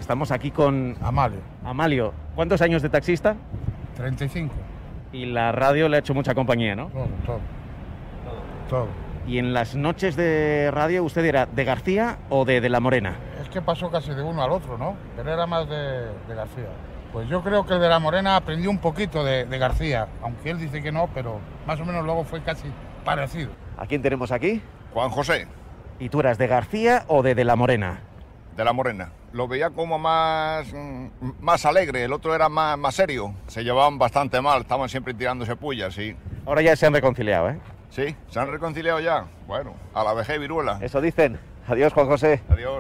Estamos aquí con Amalio. Amalio. ¿Cuántos años de taxista? 35. Y la radio le ha hecho mucha compañía, ¿no? Todo. Y en las noches de radio, ¿usted era de García o de La Morena? Es que pasó casi de uno al otro, ¿no? Pero era más de García. Pues yo creo que el de La Morena aprendió un poquito de García, aunque él dice que no, pero más o menos luego fue casi parecido. ¿A quién tenemos aquí? Juan José. ¿Y tú eras de García o de La Morena? De La Morena. Lo veía como más alegre, el otro era más serio. Se llevaban bastante mal, estaban siempre tirándose pullas, sí. Ahora ya se han reconciliado, ¿eh? Sí, se han reconciliado ya. Bueno, a la vejez viruela. Eso dicen. Adiós, Juan José. Adiós.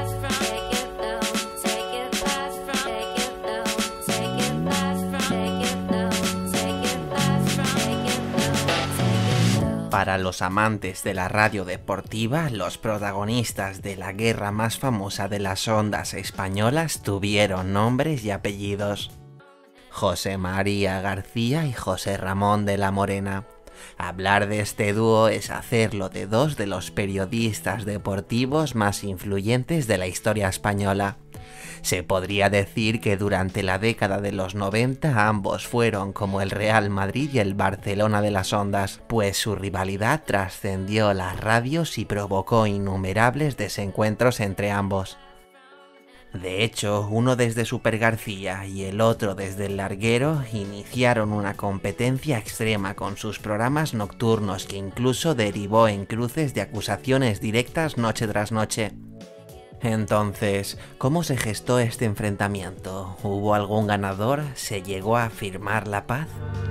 Para los amantes de la radio deportiva, los protagonistas de la guerra más famosa de las ondas españolas tuvieron nombres y apellidos: José María García y José Ramón de la Morena. Hablar de este dúo es hacerlo de dos de los periodistas deportivos más influyentes de la historia española. Se podría decir que durante la década de los 90 ambos fueron como el Real Madrid y el Barcelona de las ondas, pues su rivalidad trascendió las radios y provocó innumerables desencuentros entre ambos. De hecho, uno desde Super García y el otro desde El Larguero iniciaron una competencia extrema con sus programas nocturnos que incluso derivó en cruces de acusaciones directas noche tras noche. Entonces, ¿cómo se gestó este enfrentamiento? ¿Hubo algún ganador? ¿Se llegó a firmar la paz?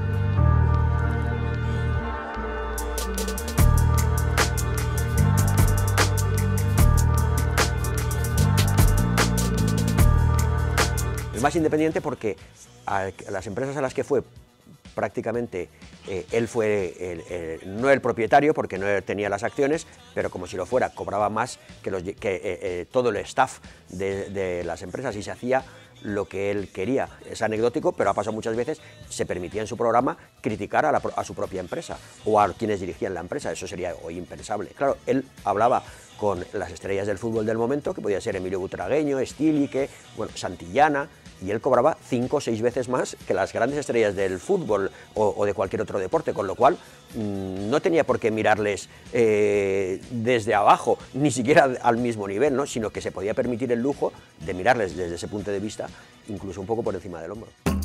Es más independiente porque a las empresas a las que fue prácticamente él fue no el propietario porque no tenía las acciones, pero como si lo fuera, cobraba más que todo el staff de las empresas y se hacía lo que él quería. Es anecdótico, pero ha pasado muchas veces, se permitía en su programa criticar a su propia empresa o a quienes dirigían la empresa. Eso sería hoy impensable. Claro, él hablaba con las estrellas del fútbol del momento, que podía ser Emilio Butragueño, Stílique, bueno, Santillana, y él cobraba 5 o 6 veces más que las grandes estrellas del fútbol o de cualquier otro deporte, con lo cual no tenía por qué mirarles desde abajo, ni siquiera al mismo nivel, ¿no? Sino que se podía permitir el lujo de mirarles desde ese punto de vista, incluso un poco por encima del hombro.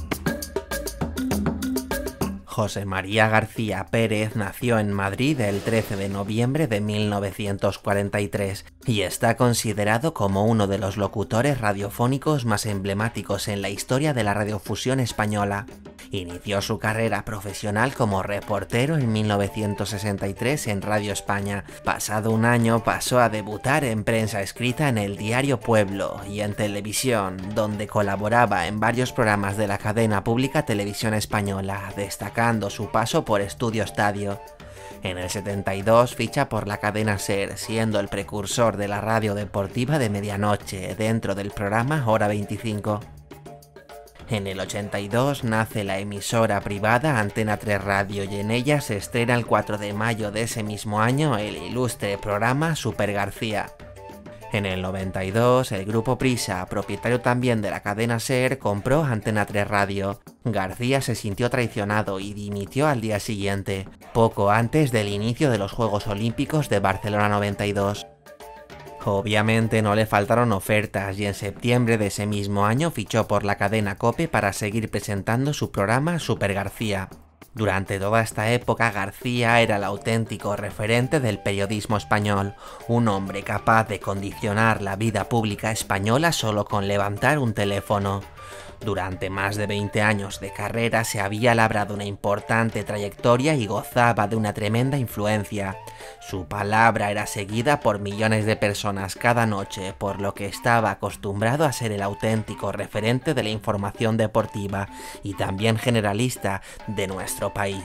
José María García Pérez nació en Madrid el 13 de noviembre de 1943 y está considerado como uno de los locutores radiofónicos más emblemáticos en la historia de la radiofusión española. Inició su carrera profesional como reportero en 1963 en Radio España. Pasado un año pasó a debutar en prensa escrita en el diario Pueblo y en televisión, donde colaboraba en varios programas de la cadena pública Televisión Española, destacando su paso por Estudio Estadio. En el 72 ficha por la cadena SER, siendo el precursor de la radio deportiva de medianoche dentro del programa Hora 25. En el 82 nace la emisora privada Antena 3 Radio y en ella se estrena el 4 de mayo de ese mismo año el ilustre programa Super García. En el 92, el grupo Prisa, propietario también de la cadena SER, compró Antena 3 Radio. García se sintió traicionado y dimitió al día siguiente, poco antes del inicio de los Juegos Olímpicos de Barcelona 92. Obviamente no le faltaron ofertas y en septiembre de ese mismo año fichó por la cadena COPE para seguir presentando su programa Super García. Durante toda esta época García era el auténtico referente del periodismo español, un hombre capaz de condicionar la vida pública española solo con levantar un teléfono. Durante más de 20 años de carrera se había labrado una importante trayectoria y gozaba de una tremenda influencia. Su palabra era seguida por millones de personas cada noche, por lo que estaba acostumbrado a ser el auténtico referente de la información deportiva y también generalista de nuestro país.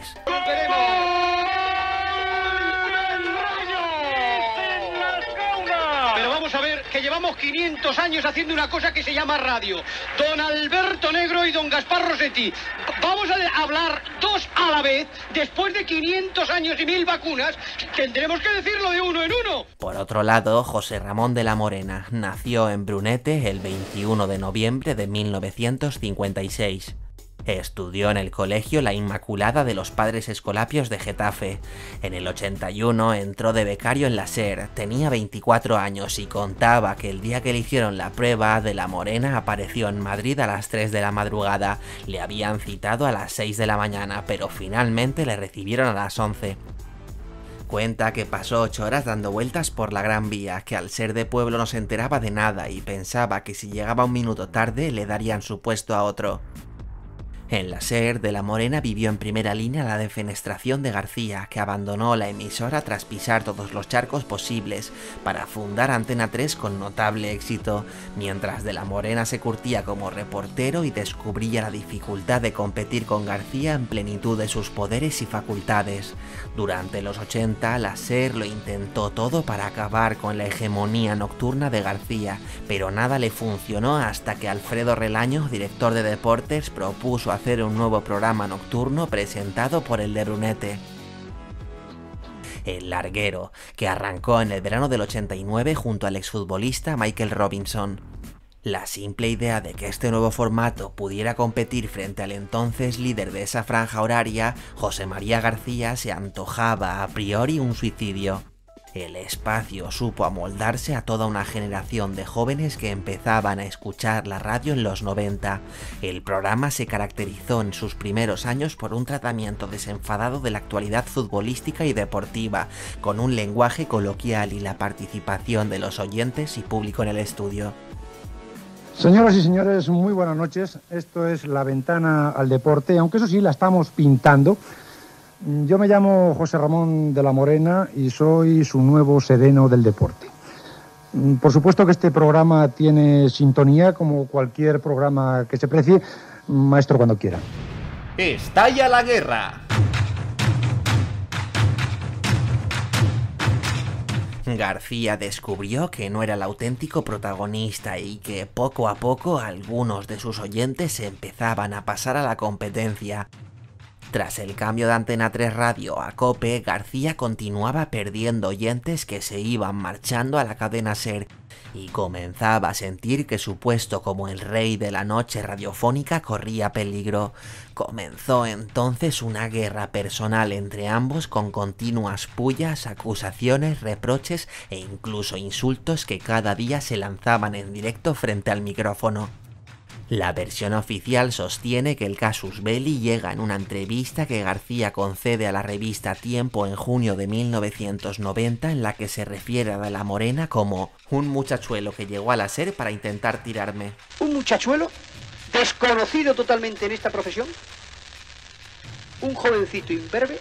Pero vamos a ver que llevamos 500 años haciendo una cosa que se llama radio. Don Alberto Negro y don Gaspar Rossetti. Vamos a hablar dos a la vez, después de 500 años y 1000 vacunas, tendremos que decirlo de uno en uno. Por otro lado, José Ramón de la Morena nació en Brunete el 21 de noviembre de 1956. Estudió en el colegio La Inmaculada de los Padres Escolapios de Getafe. En el 81 entró de becario en la SER, tenía 24 años y contaba que el día que le hicieron la prueba, de la Morena apareció en Madrid a las 3 de la madrugada. Le habían citado a las 6 de la mañana, pero finalmente le recibieron a las 11. Cuenta que pasó 8 horas dando vueltas por la Gran Vía, que al ser de pueblo no se enteraba de nada y pensaba que si llegaba un minuto tarde le darían su puesto a otro. En la SER, de la Morena vivió en primera línea la defenestración de García, que abandonó la emisora tras pisar todos los charcos posibles para fundar Antena 3 con notable éxito, mientras de la Morena se curtía como reportero y descubría la dificultad de competir con García en plenitud de sus poderes y facultades. Durante los 80, la SER lo intentó todo para acabar con la hegemonía nocturna de García, pero nada le funcionó hasta que Alfredo Relaño, director de deportes, propuso hacer un nuevo programa nocturno presentado por el de Brunete, El Larguero, que arrancó en el verano del 89 junto al exfutbolista Michael Robinson. La simple idea de que este nuevo formato pudiera competir frente al entonces líder de esa franja horaria, José María García, se antojaba a priori un suicidio. El espacio supo amoldarse a toda una generación de jóvenes que empezaban a escuchar la radio en los 90. El programa se caracterizó en sus primeros años por un tratamiento desenfadado de la actualidad futbolística y deportiva, con un lenguaje coloquial y la participación de los oyentes y público en el estudio. Señoras y señores, muy buenas noches. Esto es La Ventana al Deporte, aunque eso sí, la estamos pintando. Yo me llamo José Ramón de la Morena y soy su nuevo sereno del deporte. Por supuesto que este programa tiene sintonía, como cualquier programa que se precie. Maestro, cuando quiera. ¡Estalla la guerra! García descubrió que no era el auténtico protagonista y que poco a poco algunos de sus oyentes se empezaban a pasar a la competencia. Tras el cambio de Antena 3 Radio a COPE, García continuaba perdiendo oyentes que se iban marchando a la cadena SER y comenzaba a sentir que su puesto como el rey de la noche radiofónica corría peligro. Comenzó entonces una guerra personal entre ambos con continuas pullas, acusaciones, reproches e incluso insultos que cada día se lanzaban en directo frente al micrófono. La versión oficial sostiene que el casus belli llega en una entrevista que García concede a la revista Tiempo en junio de 1990, en la que se refiere a De la Morena como un muchachuelo que llegó a la SER para intentar tirarme. ¿Un muchachuelo desconocido totalmente en esta profesión? ¿Un jovencito imberbe?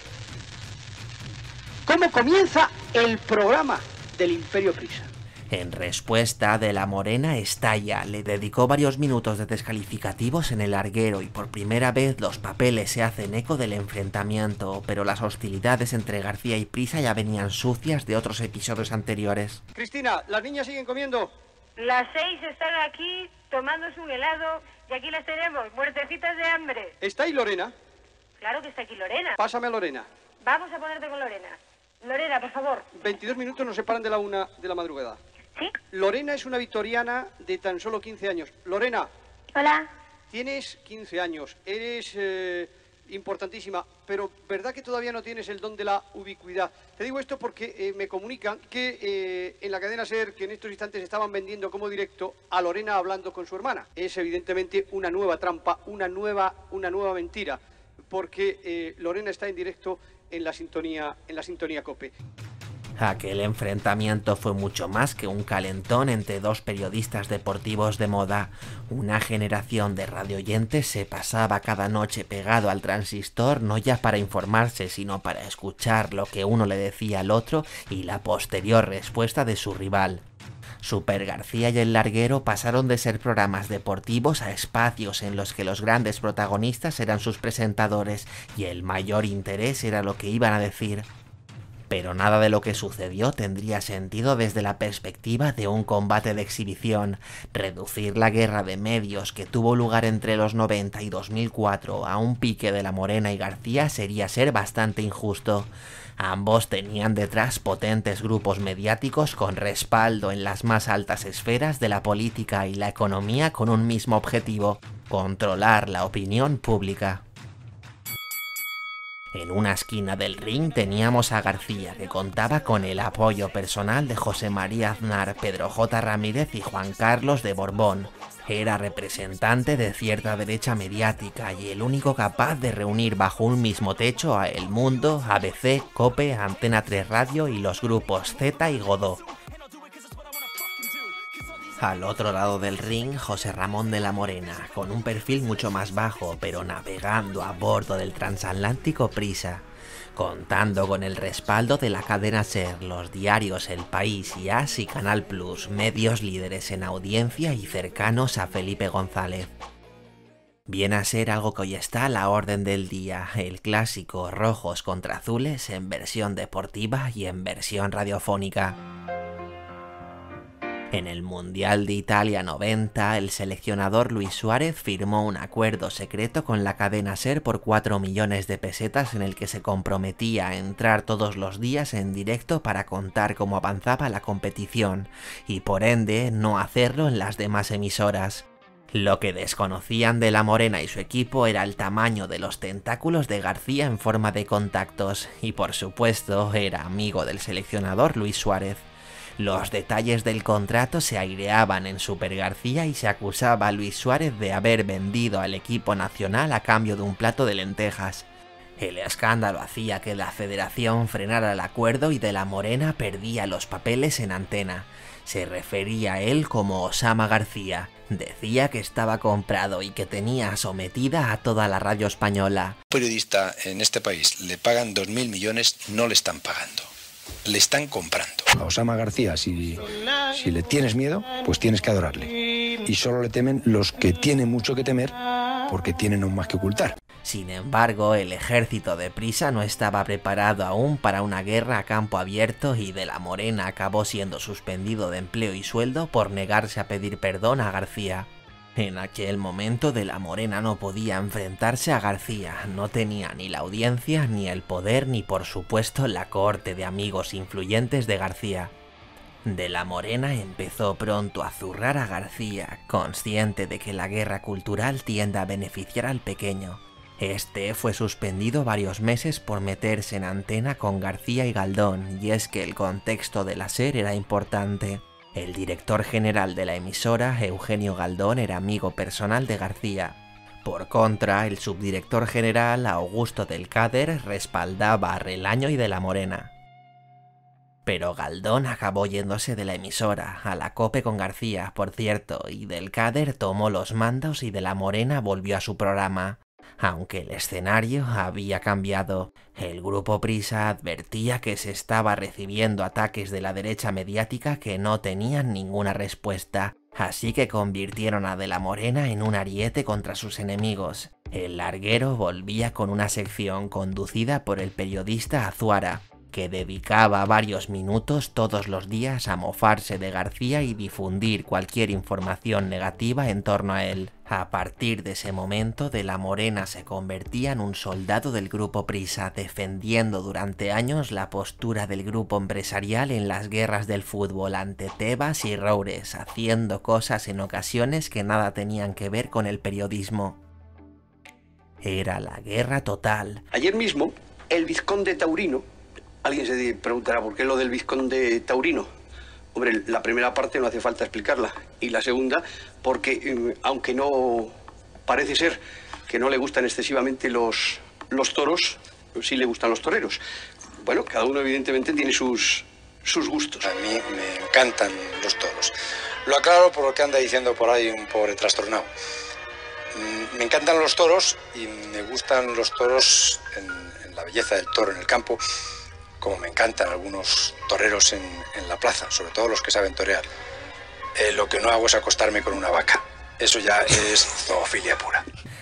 ¿Cómo comienza el programa del Imperio Prisa? En respuesta, De la Morena estalla, le dedicó varios minutos de descalificativos en El Larguero y por primera vez los papeles se hacen eco del enfrentamiento, pero las hostilidades entre García y Prisa ya venían sucias de otros episodios anteriores. Cristina, ¿las niñas siguen comiendo? Las 6 están aquí tomándose un helado y aquí las tenemos, muertecitas de hambre. ¿Está ahí Lorena? Claro que está aquí Lorena. Pásame a Lorena. Vamos a ponerte con Lorena. Lorena, por favor. 22 minutos nos separan de la 1 de la madrugada. ¿Sí? Lorena es una victoriana de tan solo 15 años. Lorena. Hola. Tienes 15 años, eres importantísima, pero ¿verdad que todavía no tienes el don de la ubicuidad? Te digo esto porque me comunican que en la cadena SER, que en estos instantes estaban vendiendo como directo a Lorena hablando con su hermana. Es evidentemente una nueva trampa, una nueva mentira, porque Lorena está en directo en la sintonía COPE. Aquel enfrentamiento fue mucho más que un calentón entre dos periodistas deportivos de moda. Una generación de radioyentes se pasaba cada noche pegado al transistor, no ya para informarse, sino para escuchar lo que uno le decía al otro y la posterior respuesta de su rival. Super García y El Larguero pasaron de ser programas deportivos a espacios en los que los grandes protagonistas eran sus presentadores y el mayor interés era lo que iban a decir. Pero nada de lo que sucedió tendría sentido desde la perspectiva de un combate de exhibición. Reducir la guerra de medios que tuvo lugar entre los 90 y 2004 a un pique de La Morena y García sería ser bastante injusto. Ambos tenían detrás potentes grupos mediáticos con respaldo en las más altas esferas de la política y la economía con un mismo objetivo: controlar la opinión pública. En una esquina del ring teníamos a García, que contaba con el apoyo personal de José María Aznar, Pedro J. Ramírez y Juan Carlos de Borbón. Era representante de cierta derecha mediática y el único capaz de reunir bajo un mismo techo a El Mundo, ABC, COPE, Antena 3 Radio y los grupos Z y Godó. Al otro lado del ring, José Ramón de la Morena, con un perfil mucho más bajo, pero navegando a bordo del transatlántico Prisa, contando con el respaldo de la cadena SER, los diarios El País y AS y Canal Plus, medios líderes en audiencia y cercanos a Felipe González. Viene a ser algo que hoy está a la orden del día, el clásico rojos contra azules en versión deportiva y en versión radiofónica. En el Mundial de Italia 90, el seleccionador Luis Suárez firmó un acuerdo secreto con la cadena SER por 4 millones de pesetas en el que se comprometía a entrar todos los días en directo para contar cómo avanzaba la competición y por ende no hacerlo en las demás emisoras. Lo que desconocían de La Morena y su equipo era el tamaño de los tentáculos de García en forma de contactos y por supuesto era amigo del seleccionador Luis Suárez. Los detalles del contrato se aireaban en Super García y se acusaba a Luis Suárez de haber vendido al equipo nacional a cambio de un plato de lentejas. El escándalo hacía que la federación frenara el acuerdo y de La Morena perdía los papeles en antena. Se refería a él como Osama García. Decía que estaba comprado y que tenía sometida a toda la radio española. Un periodista en este país le pagan 2.000 millones, no le están pagando. Le están comprando. A Osama García, si le tienes miedo, pues tienes que adorarle. Y solo le temen los que tienen mucho que temer porque tienen aún más que ocultar. Sin embargo, el ejército de Prisa no estaba preparado aún para una guerra a campo abierto y de La Morena acabó siendo suspendido de empleo y sueldo por negarse a pedir perdón a García. En aquel momento de La Morena no podía enfrentarse a García, no tenía ni la audiencia, ni el poder, ni por supuesto la cohorte de amigos influyentes de García. De La Morena empezó pronto a zurrar a García, consciente de que la guerra cultural tiende a beneficiar al pequeño. Este fue suspendido varios meses por meterse en antena con García y Galdón, y es que el contexto de la SER era importante. El director general de la emisora, Eugenio Galdón, era amigo personal de García. Por contra, el subdirector general, Augusto del Cader, respaldaba a Relaño y de La Morena. Pero Galdón acabó yéndose de la emisora, a la COPE con García, por cierto, y del Cader tomó los mandos y de La Morena volvió a su programa. Aunque el escenario había cambiado, el grupo Prisa advertía que se estaba recibiendo ataques de la derecha mediática que no tenían ninguna respuesta, así que convirtieron a de La Morena en un ariete contra sus enemigos. El larguero volvía con una sección conducida por el periodista Azuara, que dedicaba varios minutos todos los días a mofarse de García y difundir cualquier información negativa en torno a él. A partir de ese momento, de La Morena se convertía en un soldado del grupo Prisa, defendiendo durante años la postura del grupo empresarial en las guerras del fútbol ante Tebas y Roures, haciendo cosas en ocasiones que nada tenían que ver con el periodismo. Era la guerra total. Ayer mismo, el vizconde taurino. Alguien se preguntará por qué lo del vizconde taurino. Hombre, la primera parte no hace falta explicarla. Y la segunda, porque aunque no parece ser que no le gustan excesivamente los toros, sí le gustan los toreros. Bueno, cada uno evidentemente tiene sus gustos. A mí me encantan los toros. Lo aclaro por lo que anda diciendo por ahí un pobre trastornado. Me encantan los toros y me gustan los toros en la belleza del toro en el campo, como me encantan algunos toreros en la plaza, sobre todo los que saben torear. Lo que no hago es acostarme con una vaca. Eso ya es zoofilia pura.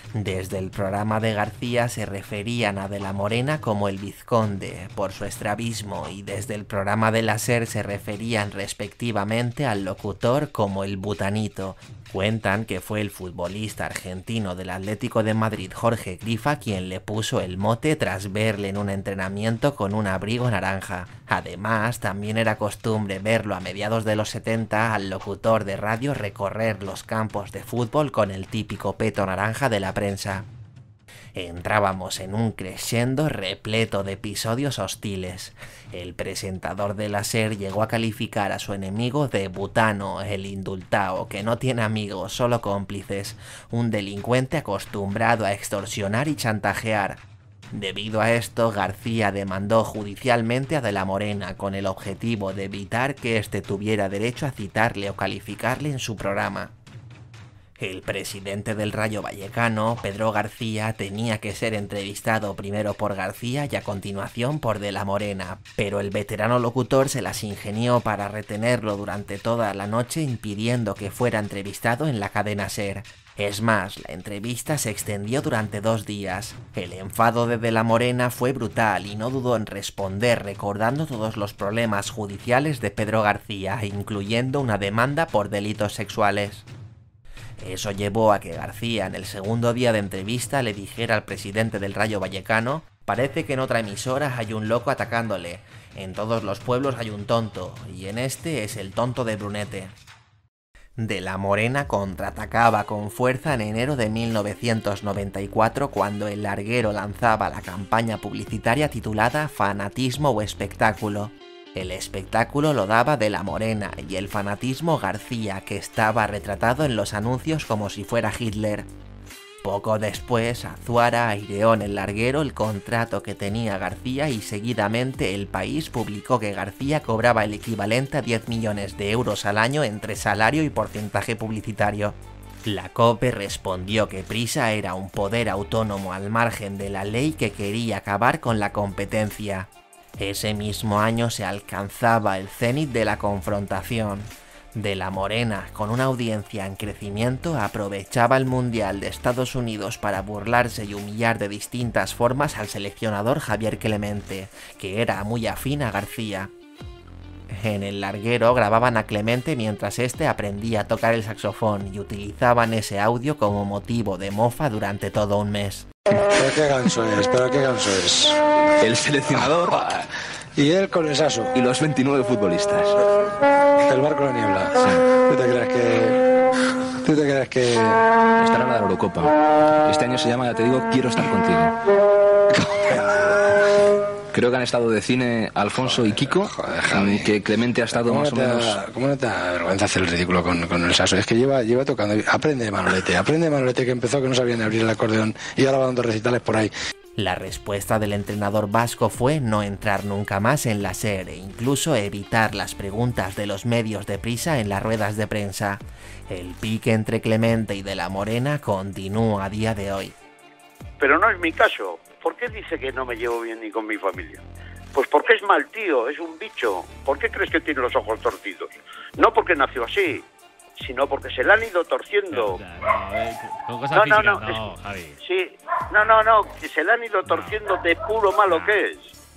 Desde el programa de García se referían a De la Morena como el vizconde, por su estrabismo, y desde el programa de la SER se referían respectivamente al locutor como el butanito. Cuentan que fue el futbolista argentino del Atlético de Madrid, Jorge Grifa, quien le puso el mote tras verle en un entrenamiento con un abrigo naranja. Además, también era costumbre verlo a mediados de los 70 al locutor de radio recorrer los campos de fútbol con el típico peto naranja de la prensa. Entrábamos en un crescendo repleto de episodios hostiles. El presentador de la SER llegó a calificar a su enemigo de butano, el indultao, que no tiene amigos, solo cómplices, un delincuente acostumbrado a extorsionar y chantajear. Debido a esto, García demandó judicialmente a De la Morena con el objetivo de evitar que éste tuviera derecho a citarle o calificarle en su programa. El presidente del Rayo Vallecano, Pedro García, tenía que ser entrevistado primero por García y a continuación por De la Morena, pero el veterano locutor se las ingenió para retenerlo durante toda la noche, impidiendo que fuera entrevistado en la cadena SER. Es más, la entrevista se extendió durante 2 días. El enfado de la Morena fue brutal y no dudó en responder recordando todos los problemas judiciales de Pedro García, incluyendo una demanda por delitos sexuales. Eso llevó a que García, en el segundo día de entrevista, le dijera al presidente del Rayo Vallecano: parece que en otra emisora hay un loco atacándole, en todos los pueblos hay un tonto, y en este es el tonto de Brunete. De la Morena contraatacaba con fuerza en enero de 1994 cuando El Larguero lanzaba la campaña publicitaria titulada Fanatismo o Espectáculo. El espectáculo lo daba De la Morena y el fanatismo García, que estaba retratado en los anuncios como si fuera Hitler. Poco después, Azuara aireó en El Larguero el contrato que tenía García y seguidamente El País publicó que García cobraba el equivalente a 10 millones de euros al año entre salario y porcentaje publicitario. La COPE respondió que Prisa era un poder autónomo al margen de la ley que quería acabar con la competencia. Ese mismo año se alcanzaba el cenit de la confrontación. De la Morena, con una audiencia en crecimiento, aprovechaba el Mundial de Estados Unidos para burlarse y humillar de distintas formas al seleccionador Javier Clemente, que era muy afín a García. En El Larguero grababan a Clemente mientras este aprendía a tocar el saxofón y utilizaban ese audio como motivo de mofa durante todo un mes. ¿Pero qué ganso es? El seleccionador. Y él con el saso. Y los 29 futbolistas. El barco de la niebla. Sí. ¿Tú te crees que...? Estará en la Eurocopa. Este año se llama, ya te digo, Quiero estar contigo. Creo que han estado de cine Alfonso y Kiko. Joder, Javi. Que Clemente ha estado más o menos... ¿Cómo no te da vergüenza hacer el ridículo con el saso? Es que lleva tocando. Aprende de Manolete, que empezó que no sabía ni abrir el acordeón y ahora va dando recitales por ahí. La respuesta del entrenador vasco fue no entrar nunca más en la SER e incluso evitar las preguntas de los medios de Prisa en las ruedas de prensa. El pique entre Clemente y De la Morena continúa a día de hoy. Pero no es mi caso. ¿Por qué dice que no me llevo bien ni con mi familia? Pues porque es mal tío, es un bicho. ¿Por qué crees que tiene los ojos torcidos? No porque nació así, sino porque se le han ido torciendo. Con cosas físicas, Javi. Sí, no, que se le han ido torciendo de puro malo que es.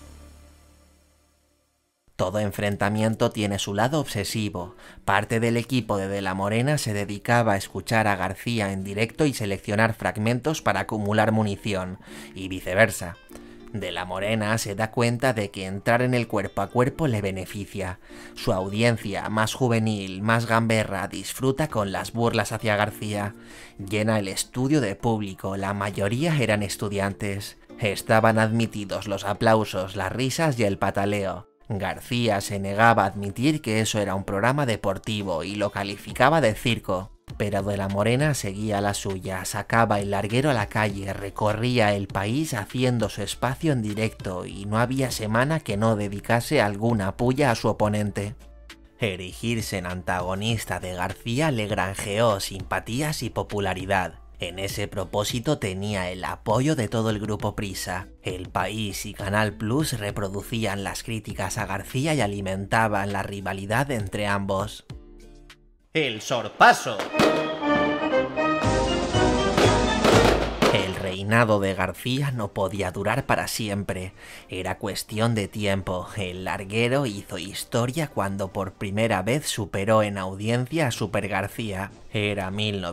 Todo enfrentamiento tiene su lado obsesivo. Parte del equipo de la Morena se dedicaba a escuchar a García en directo y seleccionar fragmentos para acumular munición, y viceversa. De la Morena se da cuenta de que entrar en el cuerpo a cuerpo le beneficia. Su audiencia, más juvenil, más gamberra, disfruta con las burlas hacia García. Llena el estudio de público, la mayoría eran estudiantes. Estaban admitidos los aplausos, las risas y el pataleo. García se negaba a admitir que eso era un programa deportivo y lo calificaba de circo. Pero De la Morena seguía la suya, sacaba El Larguero a la calle, recorría el país haciendo su espacio en directo y no había semana que no dedicase alguna puya a su oponente. Erigirse en antagonista de García le granjeó simpatías y popularidad. En ese propósito tenía el apoyo de todo el grupo Prisa. El País y Canal Plus reproducían las críticas a García y alimentaban la rivalidad entre ambos. El sorpaso. El reinado de García no podía durar para siempre, era cuestión de tiempo. El larguero hizo historia cuando por primera vez superó en audiencia a Super García. Era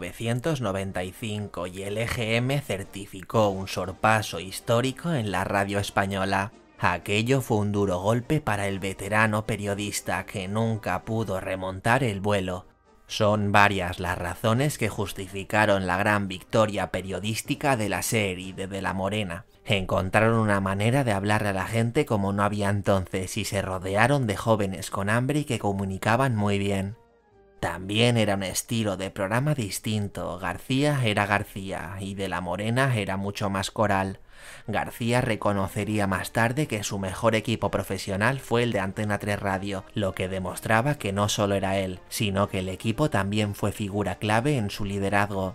1995 y el EGM certificó un sorpaso histórico en la radio española. Aquello fue un duro golpe para el veterano periodista que nunca pudo remontar el vuelo. Son varias las razones que justificaron la gran victoria periodística de la SER y de la Morena. Encontraron una manera de hablarle a la gente como no había entonces y se rodearon de jóvenes con hambre y que comunicaban muy bien. También era un estilo de programa distinto. García era García y de la Morena era mucho más coral. García reconocería más tarde que su mejor equipo profesional fue el de Antena 3 Radio, lo que demostraba que no solo era él, sino que el equipo también fue figura clave en su liderazgo.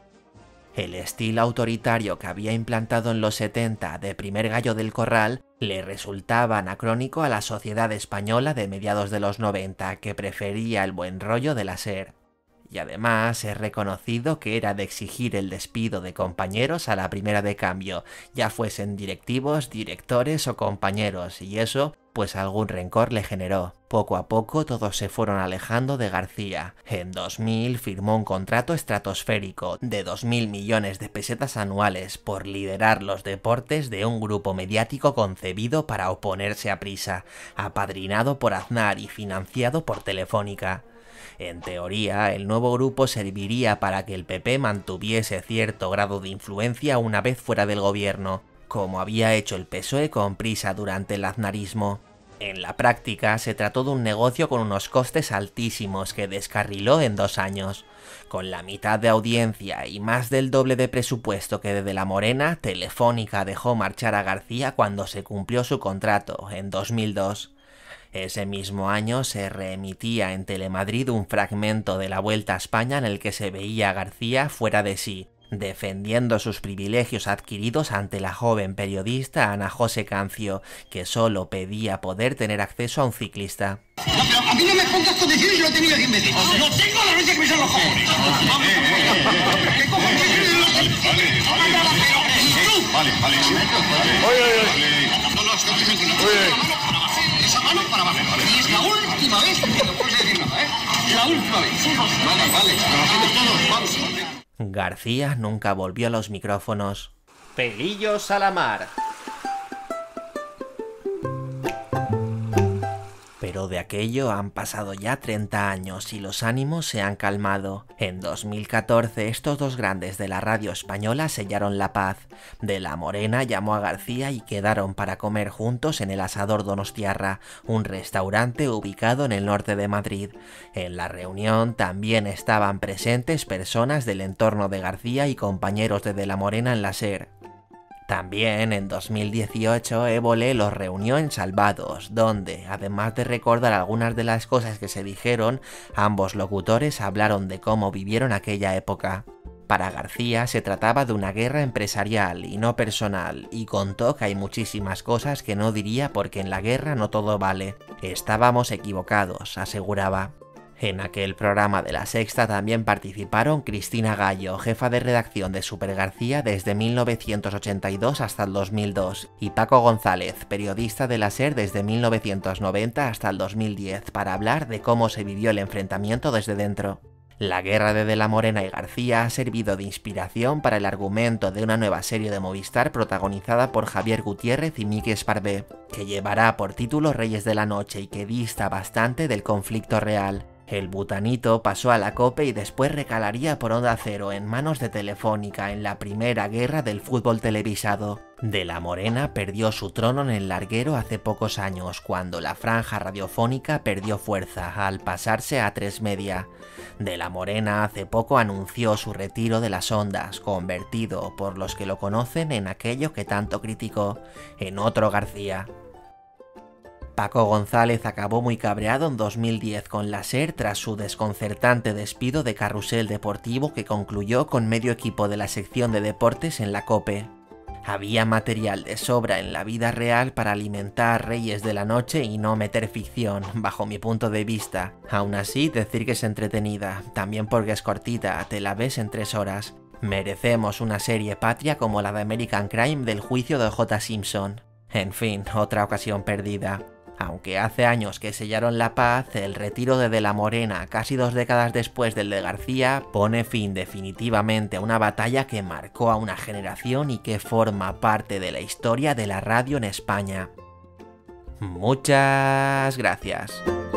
El estilo autoritario que había implantado en los 70 de Primer Gallo del Corral le resultaba anacrónico a la sociedad española de mediados de los 90, que prefería el buen rollo de la SER. Y además es reconocido que era de exigir el despido de compañeros a la primera de cambio, ya fuesen directivos, directores o compañeros, y eso pues algún rencor le generó. Poco a poco todos se fueron alejando de García. En 2000 firmó un contrato estratosférico de 2.000 millones de pesetas anuales por liderar los deportes de un grupo mediático concebido para oponerse a Prisa, apadrinado por Aznar y financiado por Telefónica. En teoría, el nuevo grupo serviría para que el PP mantuviese cierto grado de influencia una vez fuera del gobierno, como había hecho el PSOE con Prisa durante el aznarismo. En la práctica se trató de un negocio con unos costes altísimos que descarriló en 2 años. Con la mitad de audiencia y más del doble de presupuesto que de la Morena, Telefónica dejó marchar a García cuando se cumplió su contrato, en 2002. Ese mismo año se reemitía en Telemadrid un fragmento de la Vuelta a España en el que se veía a García fuera de sí, defendiendo sus privilegios adquiridos ante la joven periodista Ana José Cancio, que solo pedía poder tener acceso a un ciclista. No, pero a mí no me pongas condiciones, yo lo he tenido aquí en Medellín. No tengo la leche que me son los cojones. ¿Qué cojones? Vale. Esa mano para abajo. Y es la última vez que no puedes decir nada, ¿eh? La última vez. Vale. Trabajemos todos, vamos. García nunca volvió a los micrófonos. Pelillos a la mar. Pero de aquello han pasado ya 30 años y los ánimos se han calmado. En 2014 estos dos grandes de la radio española sellaron la paz. De la Morena llamó a García y quedaron para comer juntos en el Asador Donostiarra, un restaurante ubicado en el norte de Madrid. En la reunión también estaban presentes personas del entorno de García y compañeros de la Morena en la SER. También en 2018 Évole los reunió en Salvados, donde, además de recordar algunas de las cosas que se dijeron, ambos locutores hablaron de cómo vivieron aquella época. Para García se trataba de una guerra empresarial y no personal, y contó que hay muchísimas cosas que no diría porque en la guerra no todo vale. Estábamos equivocados, aseguraba. En aquel programa de La Sexta también participaron Cristina Gallo, jefa de redacción de Super García desde 1982 hasta el 2002, y Paco González, periodista de la SER desde 1990 hasta el 2010, para hablar de cómo se vivió el enfrentamiento desde dentro. La guerra de la Morena y García ha servido de inspiración para el argumento de una nueva serie de Movistar protagonizada por Javier Gutiérrez y Miki Esparvé, que llevará por título Reyes de la Noche y que dista bastante del conflicto real. El butanito pasó a la COPE y después recalaría por Onda Cero en manos de Telefónica en la primera guerra del fútbol televisado. De la Morena perdió su trono en el larguero hace pocos años, cuando la franja radiofónica perdió fuerza al pasarse a 3 Media. De la Morena hace poco anunció su retiro de las ondas, convertido por los que lo conocen en aquello que tanto criticó, en otro García. Paco González acabó muy cabreado en 2010 con la SER tras su desconcertante despido de Carrusel Deportivo, que concluyó con medio equipo de la sección de deportes en la COPE. Había material de sobra en la vida real para alimentar Reyes de la Noche y no meter ficción, bajo mi punto de vista. Aún así, decir que es entretenida, también porque es cortita, te la ves en 3 horas. Merecemos una serie patria como la de American Crime del juicio de O.J. Simpson. En fin, otra ocasión perdida. Aunque hace años que sellaron la paz, el retiro de la Morena, casi 2 décadas después del de García, pone fin definitivamente a una batalla que marcó a una generación y que forma parte de la historia de la radio en España. Muchas gracias.